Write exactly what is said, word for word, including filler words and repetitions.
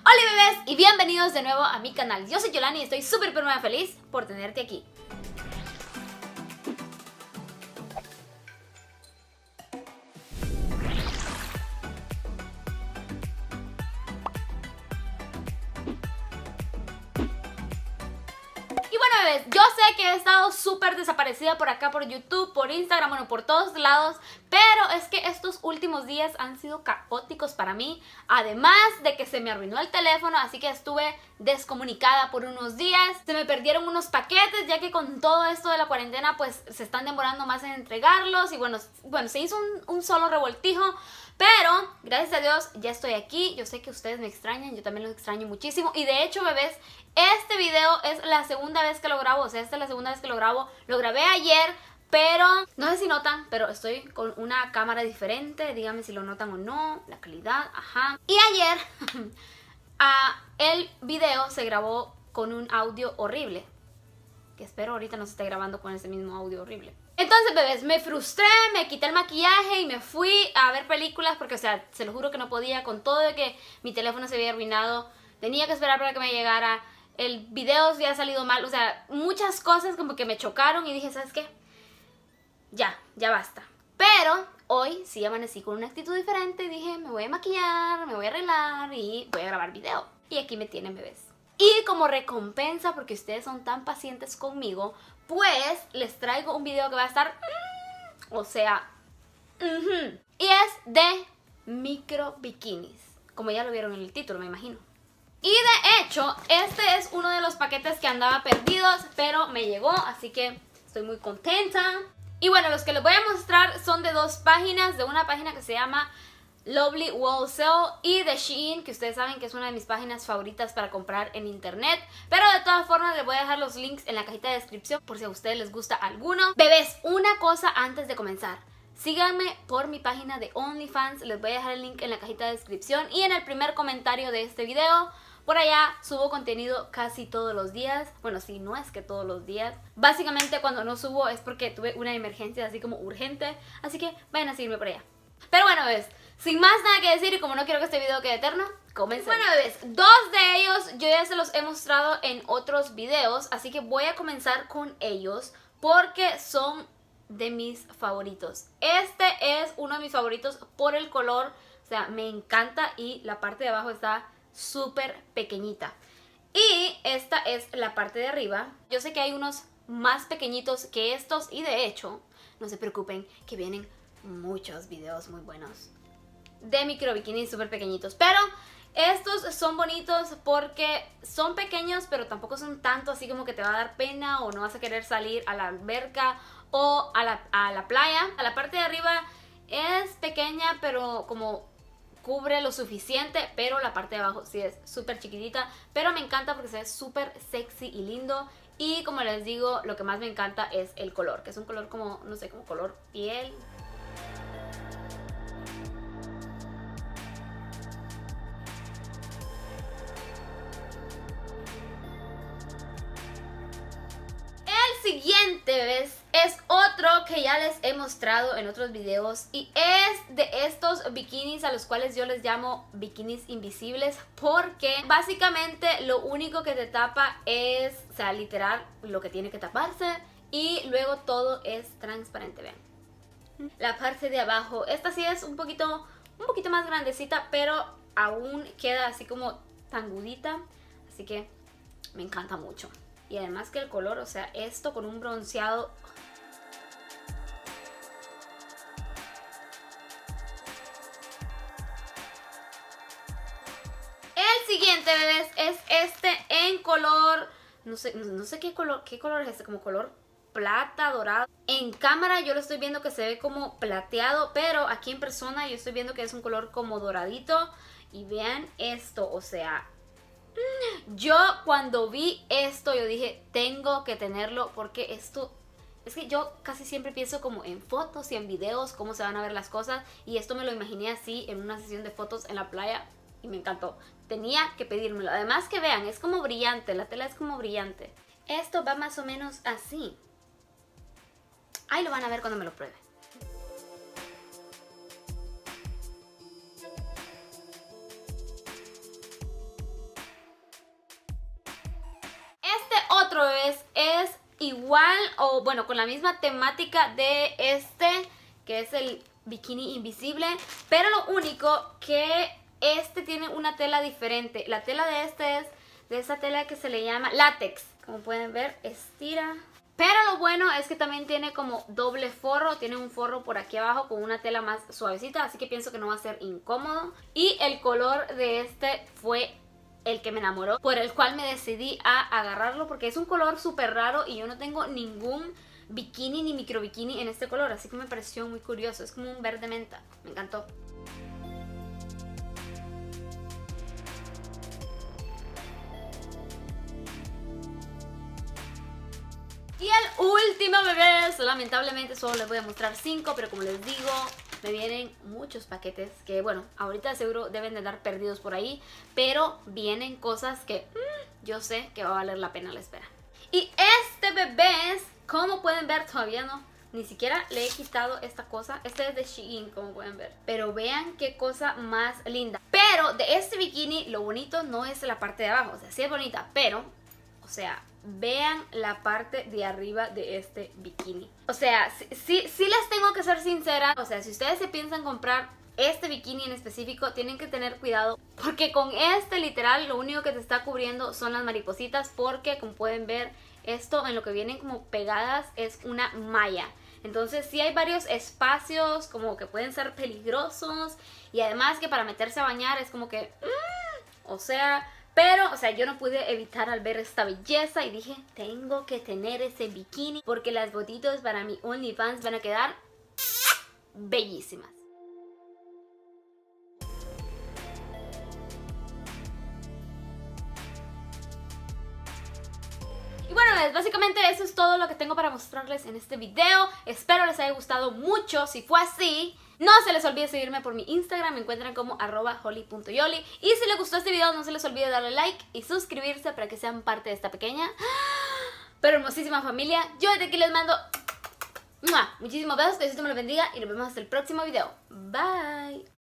Hola bebés y bienvenidos de nuevo a mi canal. Yo soy Yolani y estoy súper pero mega feliz por tenerte aquí. Y bueno bebés, yo sé que he estado súper desaparecida por acá, por YouTube, por Instagram, bueno, por todos lados. Pero es que estos últimos días han sido caóticos para mí. Además de que se me arruinó el teléfono, así que estuve descomunicada por unos días. Se me perdieron unos paquetes, ya que con todo esto de la cuarentena pues se están demorando más en entregarlos. Y bueno, bueno se hizo un, un solo revoltijo. Pero, gracias a Dios, ya estoy aquí. Yo sé que ustedes me extrañan, yo también los extraño muchísimo. Y de hecho, bebés, este video es la segunda vez que lo grabo. O sea, esta es la segunda vez que lo grabo. Lo grabé ayer, pero no sé si notan, pero estoy con una cámara diferente. Díganme si lo notan o no, la calidad, ajá. Y ayer, uh, el video se grabó con un audio horrible. Que espero ahorita no se esté grabando con ese mismo audio horrible. Entonces, bebés, me frustré, me quité el maquillaje y me fui a ver películas porque, o sea, se lo juro que no podía con todo de que mi teléfono se había arruinado. Tenía que esperar para que me llegara. El video había salido mal, o sea, muchas cosas como que me chocaron y dije, ¿sabes qué? Ya, ya basta. Pero hoy sí amanecí con una actitud diferente y dije, me voy a maquillar, me voy a arreglar y voy a grabar video. Y aquí me tienen, bebés. Y como recompensa, porque ustedes son tan pacientes conmigo, pues les traigo un video que va a estar, mm, o sea, uh-huh, y es de micro bikinis, como ya lo vieron en el título, me imagino. Y de hecho, este es uno de los paquetes que andaba perdidos, pero me llegó, así que estoy muy contenta. Y bueno, los que les voy a mostrar son de dos páginas, de una página que se llama Lovely Wholesale y de Shein, que ustedes saben que es una de mis páginas favoritas para comprar en internet. Pero de todas formas les voy a dejar los links en la cajita de descripción por si a ustedes les gusta alguno. Bebés, una cosa antes de comenzar. Síganme por mi página de OnlyFans, les voy a dejar el link en la cajita de descripción y en el primer comentario de este video. Por allá subo contenido casi todos los días. Bueno, sí, no es que todos los días. Básicamente cuando no subo es porque tuve una emergencia así como urgente. Así que vayan a seguirme por allá. Pero bueno, bebés, sin más nada que decir y como no quiero que este video quede eterno, comencemos. Bueno, bebés, dos de ellos yo ya se los he mostrado en otros videos. Así que voy a comenzar con ellos porque son de mis favoritos. Este es uno de mis favoritos por el color. O sea, me encanta y la parte de abajo está súper pequeñita. Y esta es la parte de arriba. Yo sé que hay unos más pequeñitos que estos y de hecho, no se preocupen que vienen muchos videos muy buenos de micro bikinis súper pequeñitos. Pero estos son bonitos porque son pequeños pero tampoco son tanto así como que te va a dar pena o no vas a querer salir a la alberca o a la, a la playa. A la parte de arriba es pequeña pero como cubre lo suficiente, pero la parte de abajo sí es súper chiquitita, pero me encanta porque se ve súper sexy y lindo. Y como les digo, lo que más me encanta es el color, que es un color como, no sé, como color piel. El siguiente, bebés, es otro que ya les he mostrado en otros videos y es de estos bikinis a los cuales yo les llamo bikinis invisibles porque básicamente lo único que te tapa es, o sea, literal lo que tiene que taparse y luego todo es transparente, vean. La parte de abajo, esta sí es un poquito, un poquito más grandecita, pero aún queda así como tangudita, así que me encanta mucho. Y además que el color, o sea, esto con un bronceado. El siguiente, bebés, es este en color, no sé, no sé qué color, qué color es este, como color plata, dorado. En cámara yo lo estoy viendo que se ve como plateado, pero aquí en persona yo estoy viendo que es un color como doradito. Y vean esto, o sea, yo cuando vi esto yo dije, tengo que tenerlo porque esto, es que yo casi siempre pienso como en fotos y en videos, cómo se van a ver las cosas. Y esto me lo imaginé así en una sesión de fotos en la playa y me encantó. Tenía que pedírmelo. Además que vean, es como brillante, la tela es como brillante. Esto va más o menos así. Ahí lo van a ver cuando me lo pruebe. pues es igual o bueno, con la misma temática de este, que es el bikini invisible, pero lo único que este tiene una tela diferente. La tela de este es de esa tela que se le llama látex, como pueden ver, estira. Pero lo bueno es que también tiene como doble forro, tiene un forro por aquí abajo con una tela más suavecita, así que pienso que no va a ser incómodo. Y el color de este fue el que me enamoró, por el cual me decidí a agarrarlo, porque es un color súper raro y yo no tengo ningún bikini ni micro bikini en este color, así que me pareció muy curioso. Es como un verde menta, me encantó. Y el último, bebés, lamentablemente solo les voy a mostrar cinco, pero como les digo, me vienen muchos paquetes que, bueno, ahorita seguro deben de andar perdidos por ahí, pero vienen cosas que mmm, yo sé que va a valer la pena la espera. Y este, bebés, como pueden ver, todavía no, ni siquiera le he quitado esta cosa. Este es de Shein, como pueden ver, pero vean qué cosa más linda. Pero de este bikini, lo bonito no es la parte de abajo, o sea, sí es bonita, pero, o sea, vean la parte de arriba de este bikini. O sea, sí, sí, sí les tengo que ser sincera. O sea, si ustedes se piensan comprar este bikini en específico, tienen que tener cuidado, porque con este literal lo único que te está cubriendo son las maripositas, porque como pueden ver, esto en lo que vienen como pegadas es una malla. Entonces sí hay varios espacios como que pueden ser peligrosos, y además que para meterse a bañar es como que mmm, o sea... Pero, o sea, yo no pude evitar al ver esta belleza y dije, tengo que tener ese bikini porque las botitos para mi OnlyFans van a quedar bellísimas. Y bueno, básicamente eso es todo lo que tengo para mostrarles en este video. Espero les haya gustado mucho. Si fue así, no se les olvide seguirme por mi Instagram, me encuentran como arroba holly punto yoli. Y si les gustó este video, no se les olvide darle like y suscribirse para que sean parte de esta pequeña pero hermosísima familia. Yo desde aquí les mando muchísimos besos, que Dios me los bendiga y nos vemos hasta el próximo video. Bye.